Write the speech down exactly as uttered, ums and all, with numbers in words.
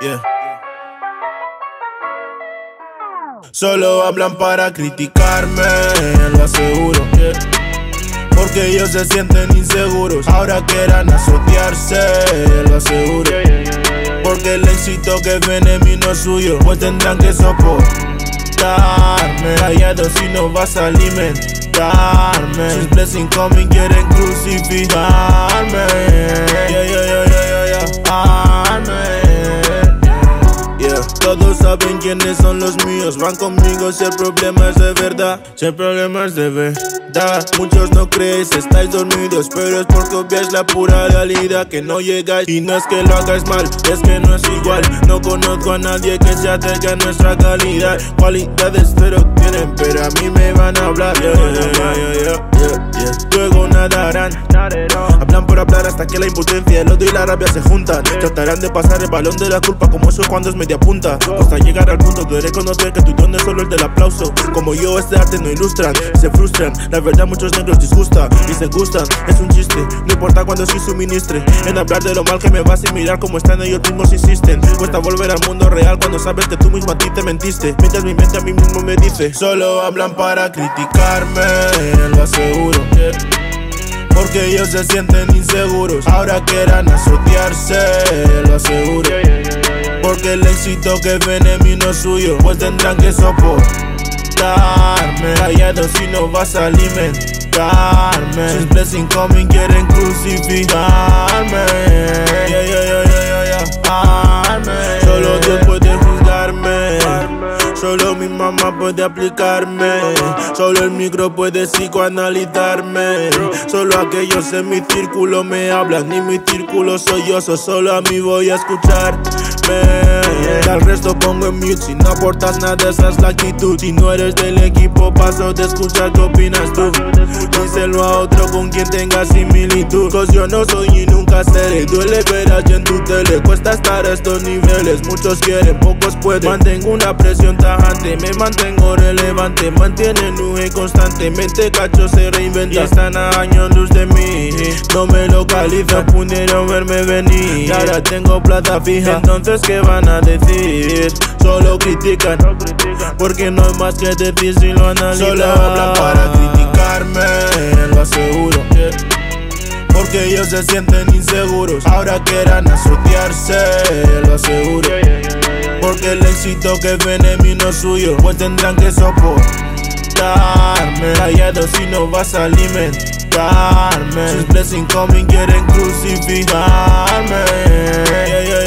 Yeah. Solo hablan para criticarme, lo aseguro, yeah. Porque ellos se sienten inseguros, ahora quieran asociarse, lo aseguro. Porque el éxito que viene en mí no es suyo, pues tendrán que soportarme. Callado si no vas a alimentarme. Sus blessings coming, quieren crucificarme. Yeah, yeah, yeah, yeah, yeah, yeah. Yeah. Todos saben quiénes son los míos, van conmigo si el problema es de verdad. Si el problema es de verdad, muchos no creéis, estáis dormidos, pero es porque obviáis la pura realidad, que no llegáis. Y no es que lo hagáis mal, es que no es igual. No conozco a nadie que se acerque a nuestra calidad. Cualidades pero tienen, pero a mí me van a hablar. Yeah, yeah, yeah, yeah, yeah, yeah. Luego nadarán, hablan por hablar hasta que la impotencia, el odio y la rabia se juntan. Tratarán de pasar el balón de la culpa como eso cuando es media punta. Hasta llegar al punto de reconocer que tu tono es solo el del aplauso. Como yo, este arte no ilustran, se frustran. La verdad muchos negros disgustan y se gustan. Es un chiste, no importa cuando sí suministre en hablar de lo mal que me vas y mirar cómo están ellos mismos insisten. Cuesta volver al mundo real cuando sabes que tú mismo a ti te mentiste. Mientras mi mente a mí mismo me dice, solo hablan para criticarme, lo aseguro, yeah. Porque ellos se sienten inseguros, ahora quieran asociarse, lo aseguro. Porque el éxito que viene en mí no es suyo, pues tendrán que soportarme. Callado si no vas a alimentarme. Sus blessings coming, quieren crucificarme. Yeah, yeah, yeah, yeah, yeah, yeah. Solo Dios puede juzgarme, solo mi mamá puede aplicarme, solo el micro puede psicoanalizarme. Solo aquellos en mi círculo me hablan, ni mi círculo soy yo, so solo a mí voy a escucharme. Al resto pongo en mute, si no aportas nada esa es la actitud. Si no eres del equipo paso de escuchar qué opinas tú. Díselo a otro con quien tenga similitud, cause yo no soy y nunca seré. Duele ver a alguien en tu tele, cuesta estar a estos niveles. Muchos quieren, pocos pueden. Mantengo una presión tajante, me mantengo relevante. Mantienen nube constantemente, cacho se reinventa. Y están a años luz de mí, no me localizan, pudieron verme venir. Y ahora tengo plata fija, entonces ¿qué van a decir? Solo critican, porque no hay más que decir si lo analizan. Solo hablan para criticarme, lo aseguro, yeah. Porque ellos se sienten inseguros, ahora quieran asociarse, lo aseguro. Porque el éxito que viene en mí no es suyo, pues tendrán que soportarme. Callado si no vas a alimentarme. Sus blessings coming, quieren crucificarme. Yeah, yeah,